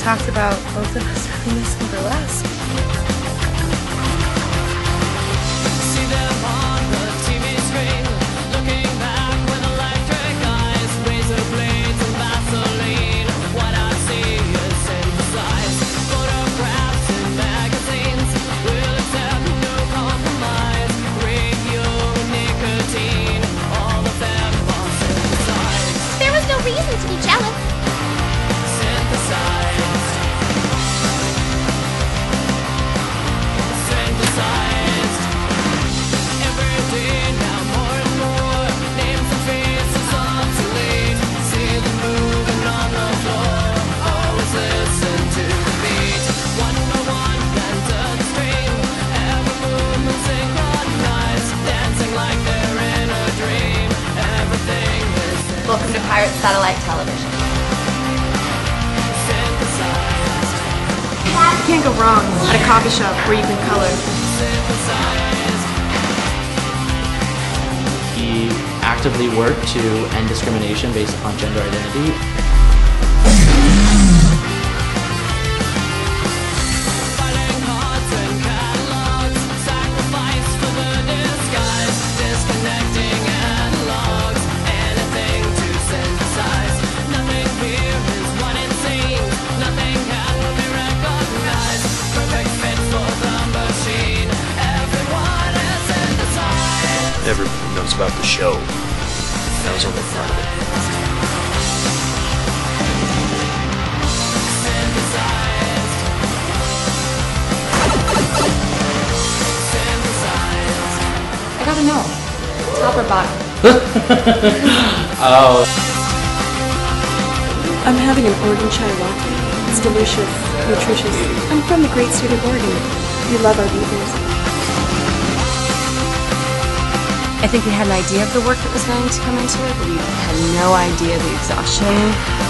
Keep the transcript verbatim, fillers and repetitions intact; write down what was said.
talked about both of us really missing burlesque. See them on the T V screen, looking back with electric eyes, razor blades and Vaseline. What I see is synthesized photographs in magazines. Will accept no compromise. Radio, nicotine, all of them are synthesized. There was no reason to be jealous. Synthesized. Synthesized. Every day now more and more names and faces obsolete. See them moving on the floor. Always listen to the beat. One by one enter the stream. Every movement synchronized. Dancing like they're in a dream. Everything is Welcome to Pirate Satellite Television. You can't go wrong at a coffee shop where you can color. He actively worked to end discrimination based upon gender identity. Fighting hearts and catalogs, sacrifice for the disguise, disconnecting analogs, anything to synthesize. Nothing here is what it seems, nothing can be recognized. Perfect fit for the machine, everyone is synthesized. Everybody knows about the show. That was only part of it. Synthesized. Synthesized. I gotta know. Top or bottom? Oh. I'm having an Oregon chai latte. It's delicious, nutritious. I'm from the great state of Oregon. We love our beavers. I think we had an idea of the work that was going to come into it, but we had no idea the exhaustion